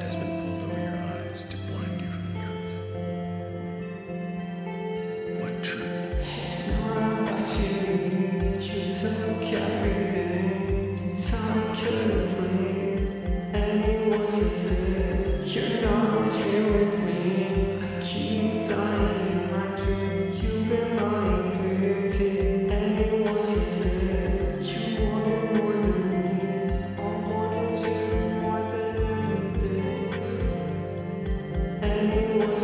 has been pulled over your eyes to blind you from the truth. What truth? It's not what you need. You took everything. Time couldn't sleep. Anyone can say you're not here with me. I keep dying in my dream. You've been lying pretty. Anyone can say you wanted more than me. I wanted you more than anything. Anyone